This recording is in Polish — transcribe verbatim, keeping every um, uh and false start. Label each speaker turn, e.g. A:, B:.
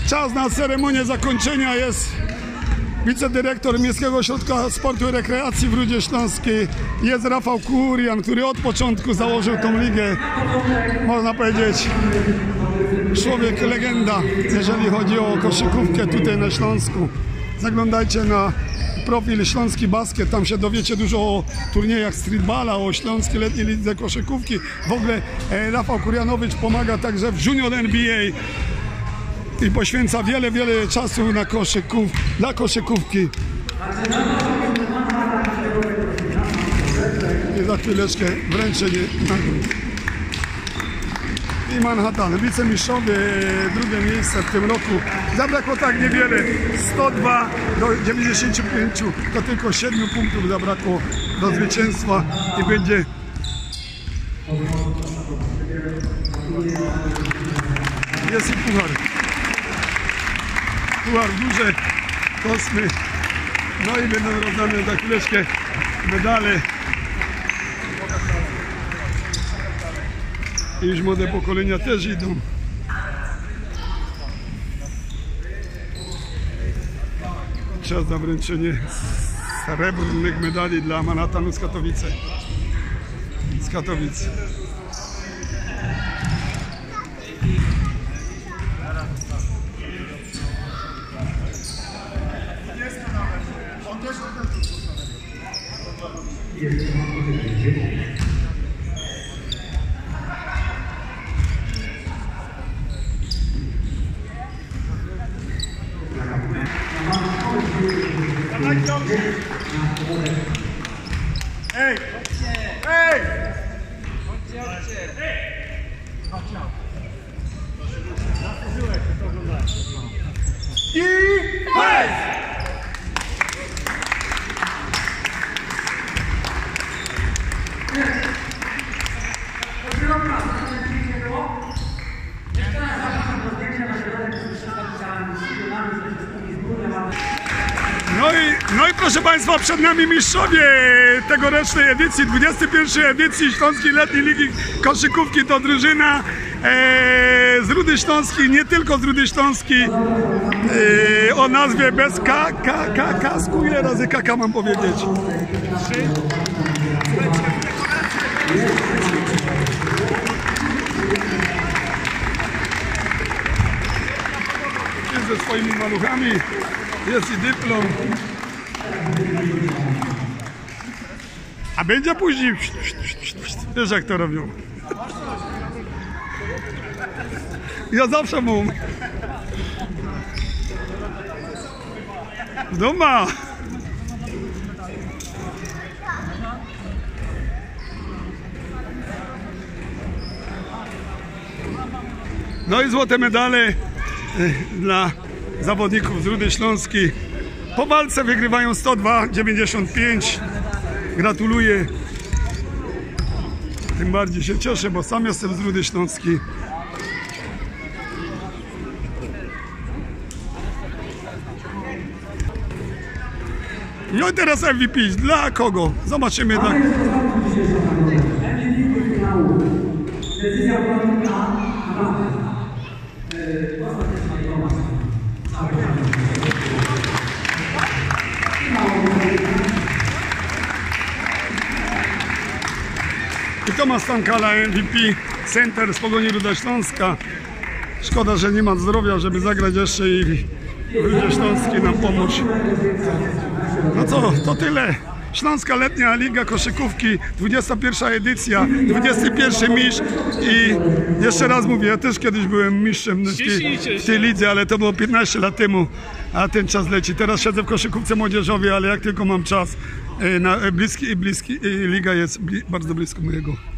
A: Czas na ceremonię zakończenia. Jest wicedyrektor Miejskiego Ośrodka Sportu i Rekreacji w Rudzie Śląskiej. Jest Rafał Kurian, który od początku założył tą ligę. Można powiedzieć, człowiek legenda, jeżeli chodzi o koszykówkę tutaj na Śląsku. Zaglądajcie na profil Śląski Basket, tam się dowiecie dużo o turniejach streetballa, o Śląskiej Letniej Lidze Koszykówki. W ogóle e, Rafał Kurianowicz pomaga także w Junior N B A i poświęca wiele, wiele czasu na koszyków, dla koszykówki. I za chwileczkę wręczenie nagród. I Manhattan, wicemistrzowie, drugie miejsce w tym roku. Zabrakło tak niewiele, sto dwa do dziewięćdziesięciu pięciu, to tylko siedmiu punktów zabrakło do zwycięstwa i będzie jest i puchar. Puchar duże, kosmy, no i będą rozdane za chwileczkę medale. I już młode pokolenia też idą. Czas na wręczenie srebrnych medali dla Manhattanu z Katowice. Z Katowic. Ej! Ej! I hej! No i, no i proszę Państwa, przed nami mistrzowie tegorocznej edycji, dwudziestej pierwszej edycji Śląskiej Letniej Ligi Koszykówki. To drużyna e, z Rudy Śląskiej, nie tylko z Rudy Śląskiej, e, o nazwie bez K, K, K, kasku. Ile razy K mam powiedzieć? Trzy. Jest ze swoimi maluchami. Jest i dyplom. A będzie później. Wiesz, jak to robią. Ja zawsze mówię. Duma. No i złote medale dla zawodników z Rudy Śląskiej. Po walce wygrywają sto dwa dziewięćdziesiąt pięć. Gratuluję. Tym bardziej się cieszę, bo sam jestem z Rudy Śląskiej. No i teraz M V P. Dla kogo? Zobaczymy. Dla... I Tomasz Stankala, M V P Center z Pogoni Ruda Śląska. Szkoda, że nie ma zdrowia, żeby zagrać jeszcze i w Rudzie Śląskiej nam pomóc. No co, to tyle. Śląska Letnia Liga Koszykówki, dwudziesta pierwsza edycja, dwudziesty pierwszy mistrz. I jeszcze raz mówię, ja też kiedyś byłem mistrzem w tej, w tej lidze, ale to było piętnaście lat temu, a ten czas leci. Teraz siedzę w koszykówce młodzieżowej, ale jak tylko mam czas, na bliski, bliski, liga jest bardzo blisko mojego